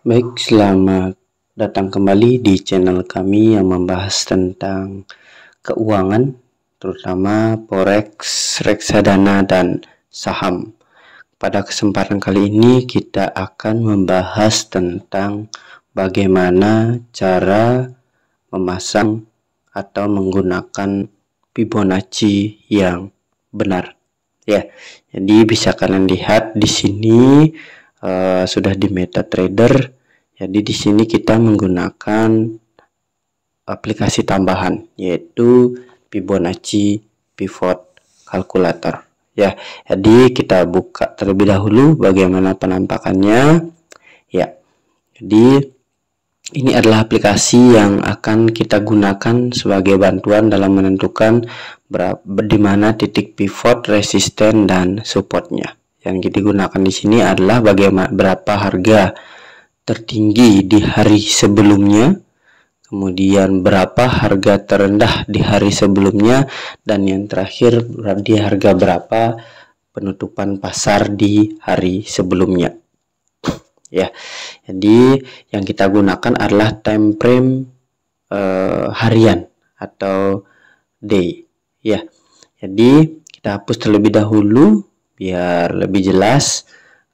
Baik, selamat datang kembali di channel kami yang membahas tentang keuangan, terutama forex, reksadana, dan saham. Pada kesempatan kali ini kita akan membahas tentang bagaimana cara memasang atau menggunakan Fibonacci yang benar. Ya, jadi bisa kalian lihat di sini sudah di MetaTrader. Jadi di sini kita menggunakan aplikasi tambahan yaitu Fibonacci Pivot Calculator. Ya, jadi kita buka terlebih dahulu bagaimana penampakannya. Ya, jadi ini adalah aplikasi yang akan kita gunakan sebagai bantuan dalam menentukan di mana titik pivot, resisten, dan supportnya. Yang kita gunakan di sini adalah bagaimana berapa harga tertinggi di hari sebelumnya, kemudian berapa harga terendah di hari sebelumnya, dan yang terakhir di harga berapa penutupan pasar di hari sebelumnya. Ya, jadi yang kita gunakan adalah time frame harian atau day. Ya, jadi kita hapus terlebih dahulu biar lebih jelas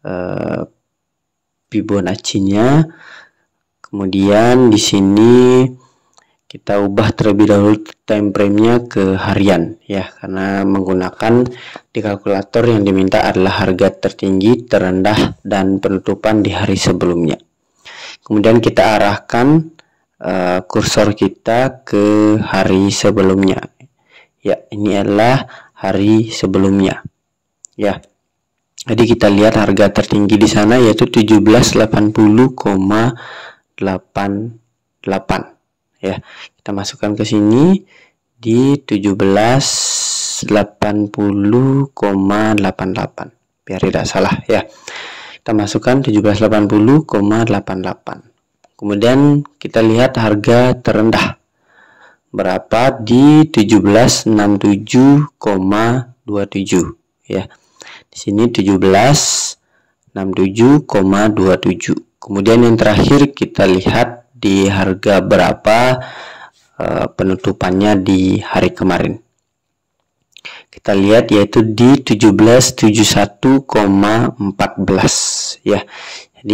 Fibonacci-nya. Kemudian di sini kita ubah terlebih dahulu time frame-nya ke harian ya, karena menggunakan di kalkulator yang diminta adalah harga tertinggi, terendah, dan penutupan di hari sebelumnya. Kemudian kita arahkan kursor kita ke hari sebelumnya. Ya, ini adalah hari sebelumnya. Ya. Jadi kita lihat harga tertinggi di sana yaitu 1780,88 ya. Kita masukkan ke sini di 1780,88 biar tidak salah ya. Kita masukkan 1780,88. Kemudian kita lihat harga terendah berapa di 1767,27 ya. Di sini 1767,27. Kemudian yang terakhir kita lihat di harga berapa penutupannya di hari kemarin. Kita lihat yaitu di 1771,14 ya. Jadi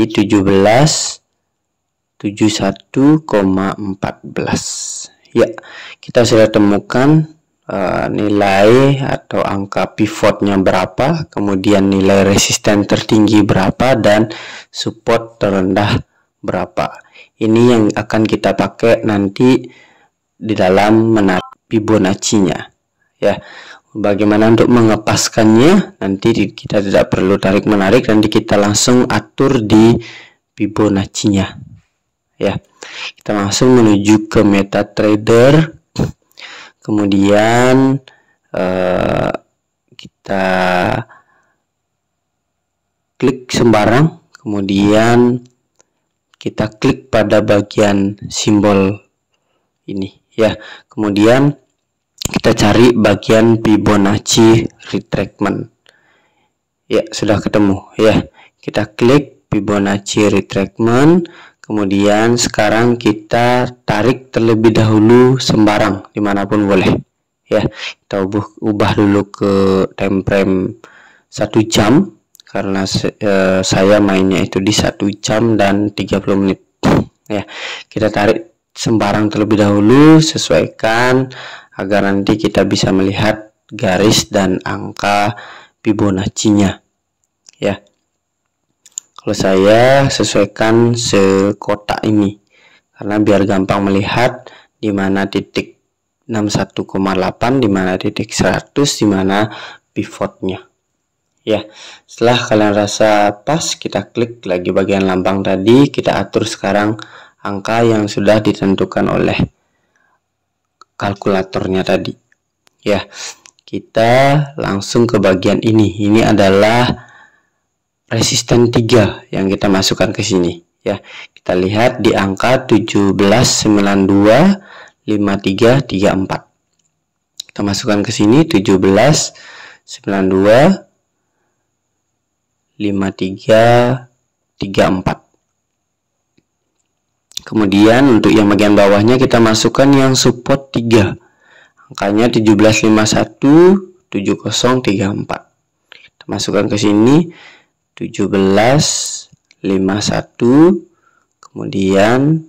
1771,14. Ya, kita sudah temukan nilai atau angka pivotnya berapa, kemudian nilai resisten tertinggi berapa, dan support terendah berapa. Ini yang akan kita pakai nanti di dalam menarik Fibonacci-nya ya. Bagaimana untuk mengepaskannya, nanti kita tidak perlu tarik menarik, nanti kita langsung atur di Fibonacci-nya ya. Kita langsung menuju ke MetaTrader. Kemudian kita klik sembarang, kemudian kita klik pada bagian simbol ini ya. Kemudian kita cari bagian Fibonacci retracement. Ya, sudah ketemu ya. Kita klik Fibonacci retracement. Kemudian sekarang kita tarik terlebih dahulu sembarang dimanapun boleh ya. Kita ubah dulu ke time frame 1 jam karena saya mainnya itu di 1 jam dan 30 menit ya. Kita tarik sembarang terlebih dahulu, sesuaikan agar nanti kita bisa melihat garis dan angka Fibonacci-nya ya. Kalau saya sesuaikan sekotak ini karena biar gampang melihat di mana titik 61,8, di mana titik 100, di mana pivotnya ya. Setelah kalian rasa pas, kita klik lagi bagian lambang tadi, kita atur sekarang angka yang sudah ditentukan oleh kalkulatornya tadi ya. Kita langsung ke bagian ini adalah resisten 3 yang kita masukkan ke sini ya. Kita lihat di angka 1792,5334. Kita masukkan ke sini 1792,5334. 5334. Kemudian untuk yang bagian bawahnya kita masukkan yang support 3. Angkanya 17517034. Kita masukkan ke sini 1751 kemudian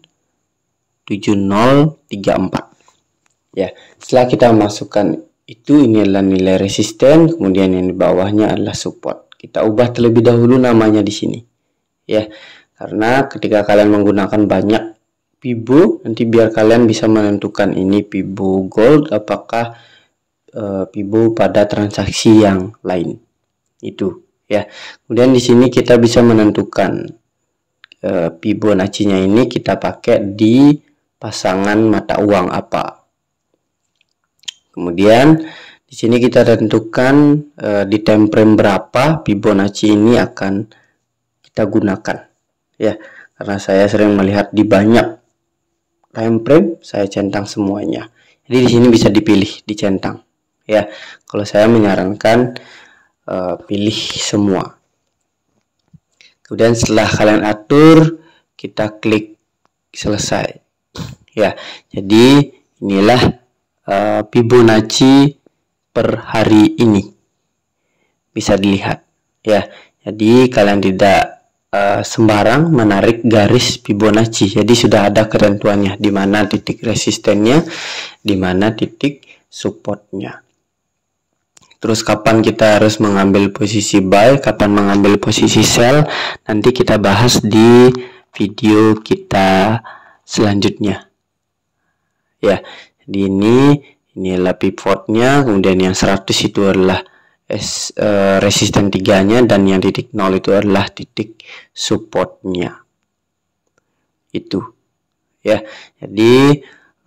7034. Ya, setelah kita masukkan itu, ini adalah nilai resisten, kemudian yang di bawahnya adalah support. Kita ubah terlebih dahulu namanya di sini. Ya, karena ketika kalian menggunakan banyak Fibo, nanti biar kalian bisa menentukan ini Fibo Gold apakah Fibo pada transaksi yang lain. Itu ya. Kemudian di sini kita bisa menentukan Fibonacci-nya ini kita pakai di pasangan mata uang apa. Kemudian di sini kita tentukan di time frame berapa Fibonacci ini akan kita gunakan. Ya, karena saya sering melihat di banyak time frame, saya centang semuanya. Jadi di sini bisa dipilih, dicentang. Ya, kalau saya menyarankan pilih semua. Kemudian setelah kalian atur, kita klik selesai. Ya, jadi inilah Fibonacci per hari ini. Bisa dilihat. Ya, jadi kalian tidak sembarang menarik garis Fibonacci. Jadi sudah ada ketentuannya di mana titik resistennya, di mana titik supportnya. Terus kapan kita harus mengambil posisi buy, kapan mengambil posisi sell, nanti kita bahas di video kita selanjutnya. Ya, jadi inilah pivotnya, kemudian yang 100 itu adalah resisten 3-nya, dan yang titik 0 itu adalah titik supportnya. Itu ya. Jadi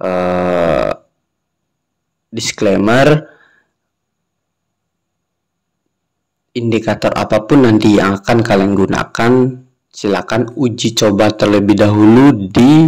disclaimer, indikator apapun nanti yang akan kalian gunakan, silakan uji coba terlebih dahulu di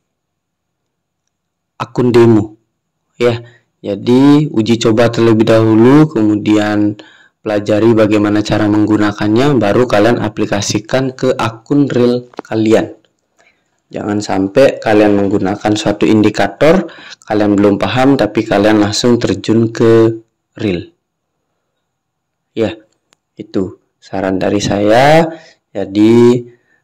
akun demo ya. Jadi uji coba terlebih dahulu, kemudian pelajari bagaimana cara menggunakannya, baru kalian aplikasikan ke akun real kalian. Jangan sampai kalian menggunakan suatu indikator, kalian belum paham tapi kalian langsung terjun ke real. Ya, itu saran dari saya. Jadi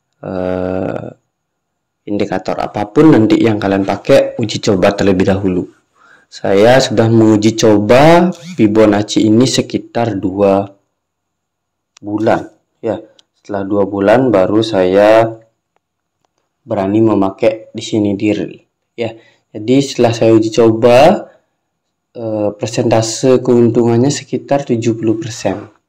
indikator apapun nanti yang kalian pakai, uji coba terlebih dahulu. Saya sudah menguji coba Fibonacci ini sekitar 2 bulan ya. Setelah 2 bulan baru saya berani memakai di sini di real ya. Jadi setelah saya uji coba persentase keuntungannya sekitar 70%.